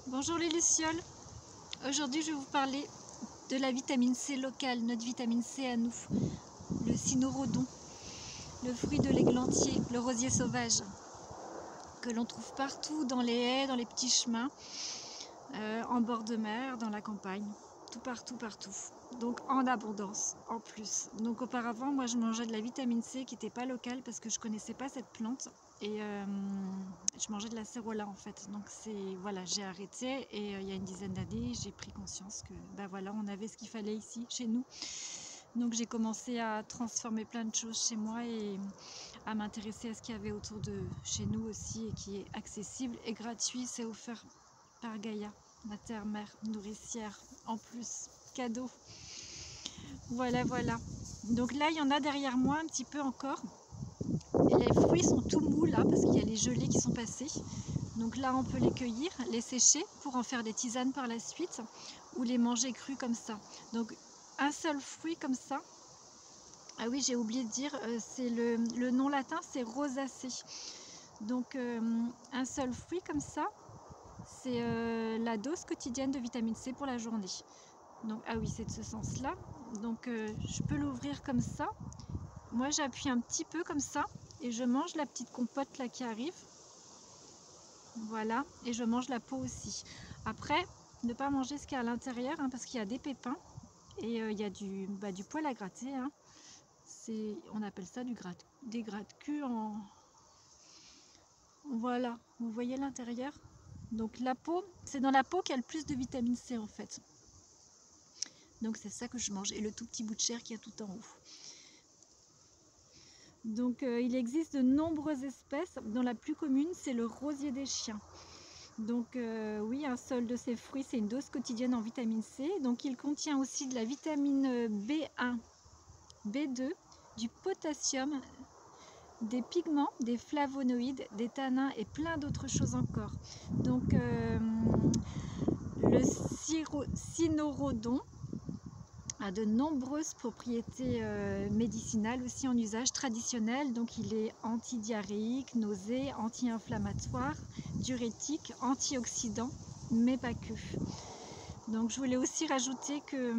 Bonjour les lucioles, aujourd'hui je vais vous parler de la vitamine C locale, notre vitamine C à nous, le cynorrhodon, le fruit de l'églantier, le rosier sauvage, que l'on trouve partout dans les haies, dans les petits chemins, en bord de mer, dans la campagne, tout partout, donc en abondance en plus. Donc auparavant moi je mangeais de la vitamine C qui n'était pas locale parce que je connaissais pas cette plante et je mangeais de la cérola en fait. Donc voilà, j'ai arrêté et il y a une dizaine d'années j'ai pris conscience que voilà, on avait ce qu'il fallait ici chez nous. Donc j'ai commencé à transformer plein de choses chez moi et à m'intéresser à ce qu'il y avait autour de chez nous aussi et qui est accessible et gratuit. C'est offert par Gaïa, ma terre-mère nourricière, en plus, cadeau. Voilà. Donc là, il y en a derrière moi un petit peu encore. Et les fruits sont tout mous là, parce qu'il y a les gelées qui sont passées. Donc là, on peut les cueillir, les sécher pour en faire des tisanes par la suite, ou les manger crus comme ça. Donc un seul fruit comme ça. Ah oui, j'ai oublié de dire, c'est le nom latin, c'est rosacée. Donc un seul fruit comme ça, c'est la dose quotidienne de vitamine C pour la journée. Donc, ah oui, c'est de ce sens-là. Donc, je peux l'ouvrir comme ça. Moi, j'appuie un petit peu comme ça et je mange la petite compote là qui arrive. Voilà, et je mange la peau aussi. Après, ne pas manger ce qu'il y a à l'intérieur hein, parce qu'il y a des pépins et il y a du poil à gratter. Hein. On appelle ça des gratte-culs en... Voilà, vous voyez l'intérieur. Donc la peau, c'est dans la peau qu'il y a le plus de vitamine C en fait. Donc c'est ça que je mange. Et le tout petit bout de chair qu'il y a tout en haut. Donc il existe de nombreuses espèces, dont la plus commune c'est le rosier des chiens. Donc oui, un seul de ces fruits c'est une dose quotidienne en vitamine C. Donc il contient aussi de la vitamine B1, B2, du potassium, des pigments, des flavonoïdes, des tanins et plein d'autres choses encore. Donc le cynorrhodon a de nombreuses propriétés médicinales aussi en usage traditionnel. Donc il est antidiarrhéique, nausée, anti-inflammatoire, diurétique, antioxydant, mais pas que. Donc je voulais aussi rajouter que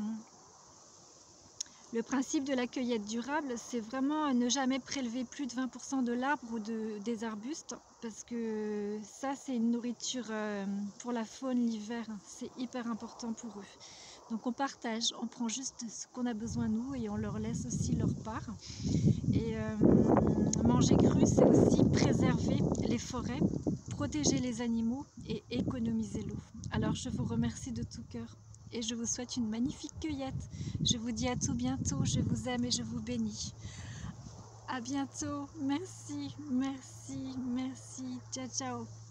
le principe de la cueillette durable, c'est vraiment ne jamais prélever plus de 20% de l'arbre ou des arbustes, parce que ça, c'est une nourriture pour la faune l'hiver, c'est hyper important pour eux. Donc on partage, on prend juste ce qu'on a besoin nous et on leur laisse aussi leur part. Et manger cru, c'est aussi préserver les forêts, protéger les animaux et économiser l'eau. Alors je vous remercie de tout cœur. Et je vous souhaite une magnifique cueillette. Je vous dis à tout bientôt. Je vous aime et je vous bénis. À bientôt. Merci. Ciao, ciao.